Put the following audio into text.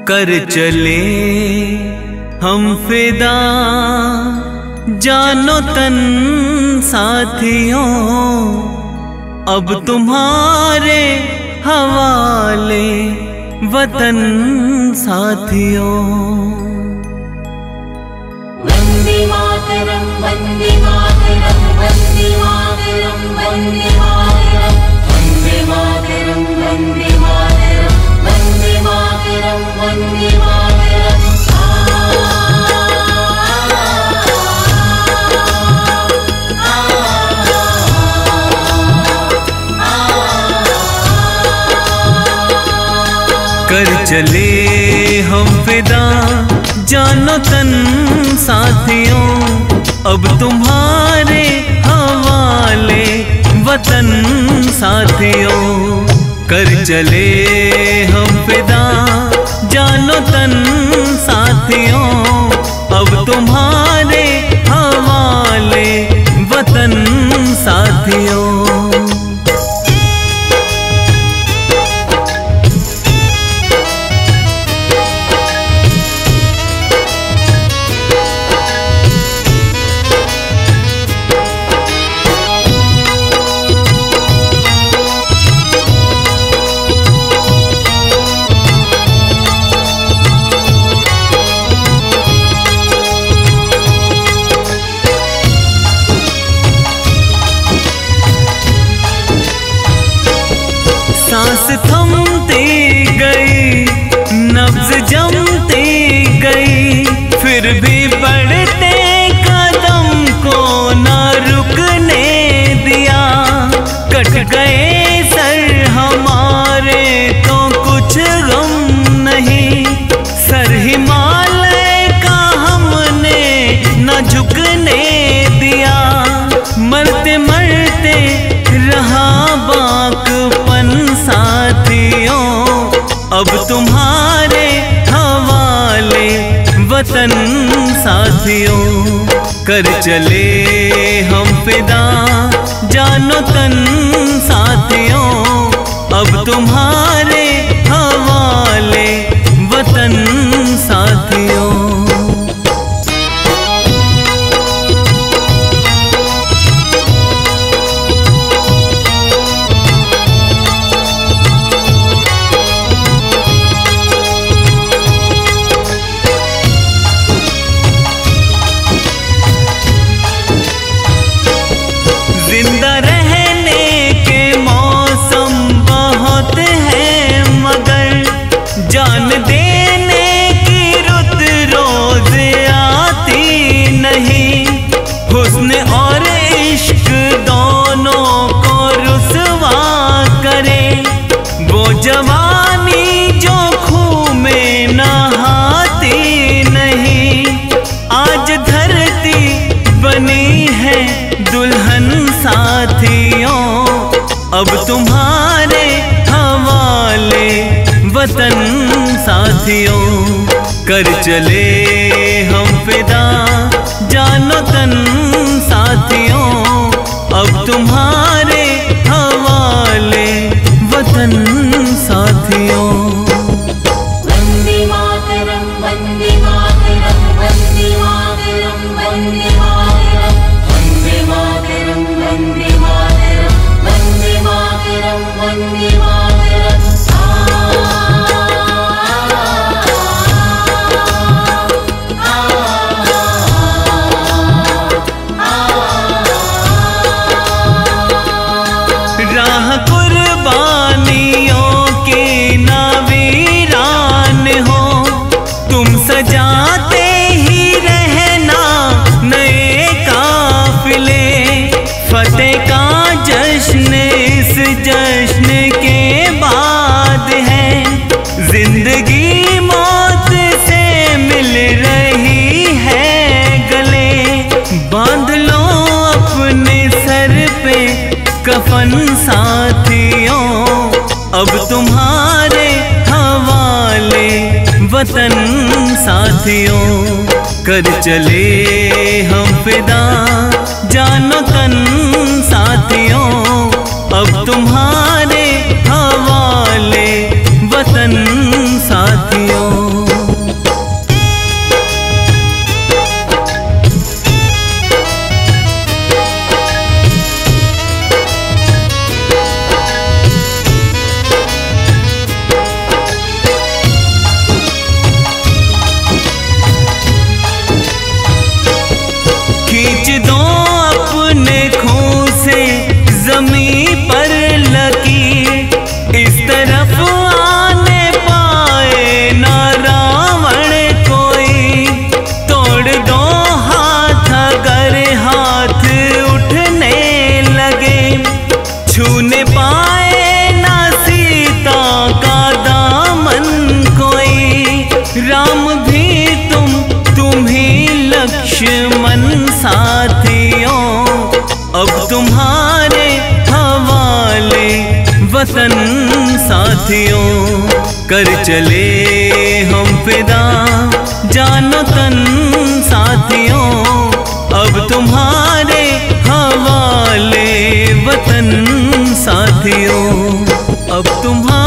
कर चले हम फिदा जानो तन साथियों, अब तुम्हारे हवाले वतन साथियों। वंदे मातरम वंदे मातरम वंदे मातरम वंदे मातरम वंदे मातरम वंदे मातरम वंदे मातरम वंदे मातरम। कर चले हम फिदा जानो तन साथियों, अब तुम्हारे हवाले वतन साथियों। कर चले हम फिदा जानो तन साथियों, अब तुम्हारे हवाले वतन साथियों। सांस थमती गई, नब्ज जमती गई, फिर भी बढ़ते कदम को न रुकने दिया। कट गए सर हमारे तो कुछ गम नहीं, सर हिमालय का हमने न झुकने दिया। मरते मरते रहा बाकपन साथियों, अब तुम्हारे हवाले वतन साथियों। कर चले हम फिदा जानो तन साथियों, अब तुम्हारे हवाले वतन साथियों। जिंदा रहने के मौसम बहुत हैं, मगर जान देने की रुत रोज आती नहीं। हुस्न और इश्क दोनों को रुसवा करे, वो जवानी जो खून में नहाती नहीं। आज धरती बनी है दुल्हन साथियों, अब तुम्हारे हवाले वतन साथियों। कर चले हम फिदा जानो तन साथियों, अब तुम्हारे हवाले वतन साथियों। वंदे मातरम वंदे मातरम वंदे मातरम वंदे मातरम वंदे मातरम वंदे मातरम वंदे मातरम वंदे मातरम। राह कुर्बानियों की ना वीरान हो, तुम सजाते ही रहना नए काफिले। फतेह का जश्न इस जश्न के बाद है, जिंदगी मौत से मिल रही है गले। बांध लो अपने सर पे कफन साथियों, अब तुम्हारे हवाले वतन साथियों। कर चले हम फिदा जानो तन साथियों, अब तुम्हारे हवाले वतन साथियों। कर चले हम फिदा जानो तन साथियों, अब तुम्हारे हवाले वतन साथियों, अब तुम्हारे